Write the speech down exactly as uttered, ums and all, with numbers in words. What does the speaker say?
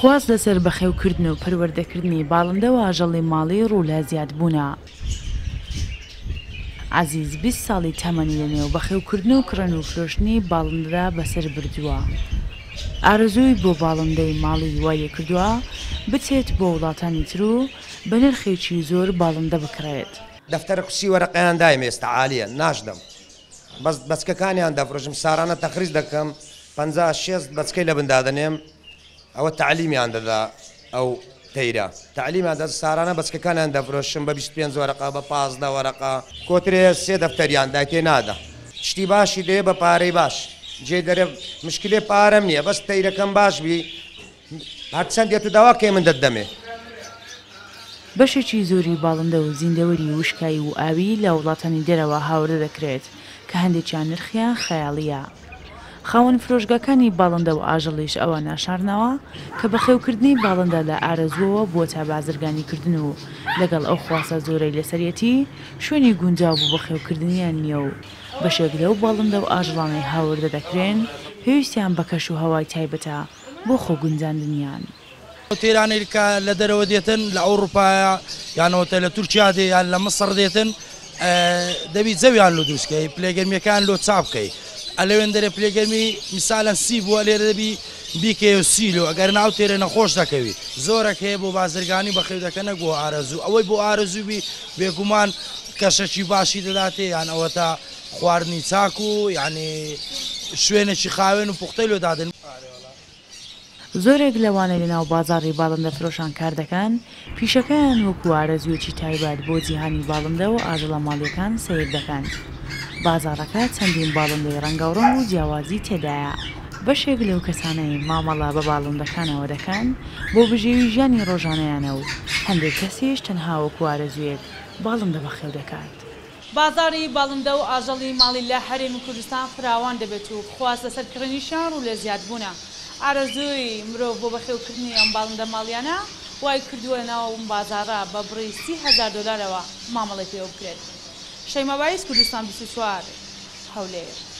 خواست لەسەر بەخێوکردن و پەروەردەکردنی باڵندە و ئاژەڵی ماڵی ڕوو لە زیادبوونە. عەزیز بیست ساڵی تەمەنی لەنێو بەخێوکردن و کڕن و فرۆشتنی باڵندەدا بەسەر بردووە. ئارەزووی بۆ باڵندەی ماڵی وایە کردووە بچێت بۆ وڵاتانی تر و بە نرخێکی زۆر باڵندە بکڕێت. دەفتەرە قوسی وەرەقەیان دایم ئێستا عالیە ناشدەم بەس بەچکەکانیان دەفرۆشم سارانە تەخریز دەکەم پەنجا شێست بەچکەی لە بندادەنێم ئەوە تعلیمیان دەدا ئەو تەیرە تعلیمیان دەدا سارانە بەچکەکانیان دەفرۆشم بە بیست و پێنج وەرەقە بە پازدە وەرەقە کۆترێ سێ دەفتەریان دای تێ نادا شتی باشی دێ بە پارەی باش جێ دەرێ مشکلێ پارەم نییە بەس تەیرەکەم باش بی هەرچەند دێت و داواکەی من دەدەمێ. بەشێکی زۆری باڵندە و زیندەوەری وشکایی و ئاوی لە وڵاتانی دەرەوە هاوردە دەکرێت کە هەندێکیان نرخیان خەیاڵیە. خاوەن فرۆشگاکانی باڵندە و ئاژەڵیش ئەوە ناشارنەوە کە بەخێوکردنی باڵندە لە ئارەزووەوە بۆ تا بازرگانیکردن و لەگەڵ ئەو خواسە زۆرەی لەسەرەتی شوێنی گونجاو بوو بەخێوکردنیان نییە و بەشێک لەو باڵندە و ئاژەڵانەی هاوردە دەکرێن پێویستیان بە کەش و هەوای تایبەتە بۆ خۆ گونجاندنیان. تێرانی کە لە دەرەوە دێتن لە ئەوروپایە یانەوەتە لە تورکیا دێ یان لە مەسڕ دێتن دەبی زەویان لە دروستکەی پلێگەرمیەکان لۆ چاپ بکەی ئەلەوێن دەرە پلێگەرمی میسالەن سی بووە لێرە دەبی بیکێ و سیلۆ ئەگەر ناو تێرە نەخۆش دەکەوی زۆرەک هەیە بۆ بازرگانی بەخێو دەکەنە بۆ ئارەزوو ئەوەی بۆ ئارەزووبی بێگومان کەشەکی باشی دەداتێ یان ئەوە تا خواردنی چاک و یعنی شوێنێکی خاوێن و پوختەی لۆ دادن. زۆرێک لەوانە لەناو بازاڕی باڵندە فرۆشان کار دەکەن پیشەکەیان وەکو ئارەزوویەکی تایبەت بۆ جیهانی باڵندە و ئاژەڵە ماڵیەکان سەیر دەکەن. بازاڕەکە چەندین باڵندەی ڕەنگاوڕەنگ و جیاوازی تێدایە. بەشێک لەو کەسانەی مامەڵا بە باڵندەکانەوە دەکەن بۆ بژێوی ژیانی ڕۆژانەیانە و هەندێک کەسیش تەنها وەکو ئارەزوویەک باڵندە بەخێو دەکات. بازاری باڵندە و ئاژەڵی ماڵی لە هەرێمی کوردستان فراوان دەبێت و خواست لەسەرکردنیشان ڕوو لە زیادبوونە. ئارەزووی مرۆڤ بۆ بەخێوکردنی ئەم باڵندە ماڵیانە وای کردووە ناو بازارە بە بڕی سی هەزار دۆلارەوە مامەڵی پێوە بکرێت. شەیمە بایس کوردستان بیست و چوار هەولێر.